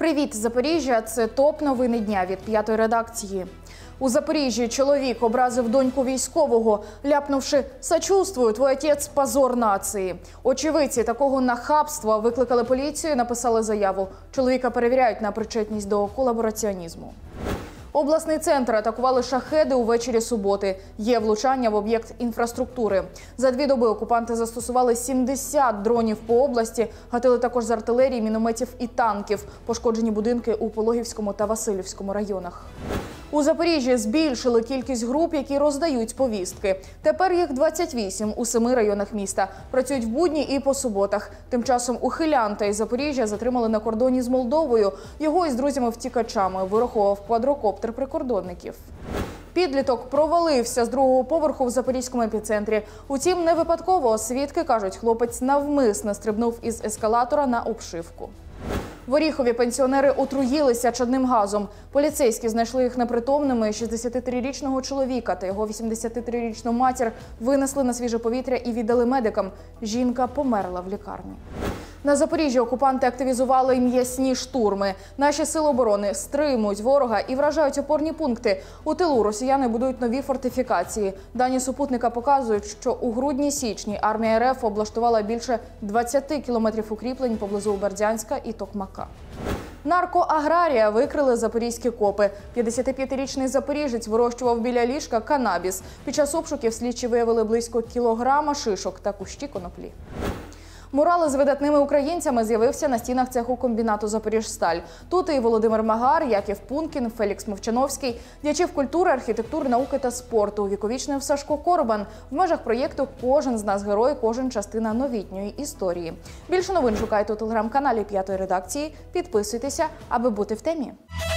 Привіт, Запоріжжя! Це топ-новини дня від «П'ятої редакції». У Запоріжжі чоловік образив доньку військового, ляпнувши «Сочувствую, твій отець – позор нації». Очевидці такого нахабства викликали поліцію і написали заяву. Чоловіка перевіряють на причетність до колабораціонізму. Обласний центр атакували шахеди увечері суботи. Є влучання в об'єкт інфраструктури. За 2 доби окупанти застосували 70 дронів по області, гатили також з артилерії, мінометів і танків. Пошкоджені будинки у Пологівському та Василівському районах. У Запоріжжі збільшили кількість груп, які роздають повістки. Тепер їх 28 у 7 районах міста. Працюють в будні і по суботах. Тим часом ухилянта із Запоріжжя затримали на кордоні з Молдовою. Його із друзями-втікачами вираховував квадрокоптер прикордонників. Підліток провалився з 2-го поверху в Запорізькому епіцентрі. Утім, не випадково. Свідки кажуть, хлопець навмисно стрибнув із ескалатора на обшивку. В Оріхові пенсіонери отруїлися чадним газом. Поліцейські знайшли їх непритомними. 63-річного чоловіка та його 83-річну матір винесли на свіже повітря і віддали медикам. Жінка померла в лікарні. На Запоріжжі окупанти активізували м'ясні штурми. Наші сили оборони стримують ворога і вражають опорні пункти. У тилу росіяни будують нові фортифікації. Дані супутника показують, що у грудні-січні армія РФ облаштувала більше 20 кілометрів укріплень поблизу Бердянська і Токмака. Наркоаграрія викрили запорізькі копи. 55-річний запоріжець вирощував біля ліжка канабіс. Під час обшуків слідчі виявили близько кілограма шишок та кущі коноплі. Мурал з видатними українцями з'явився на стінах цеху комбінату «Запоріжсталь». Тут і Володимир Магар, Яків Пункін, Фелікс Мовчановський, діячів культури, архітектури, науки та спорту. Увіковічнив Сашко Корбан. В межах проєкту «Кожен з нас герой, кожен частина новітньої історії». Більше новин шукайте у телеграм-каналі «П'ятої редакції». Підписуйтеся, аби бути в темі.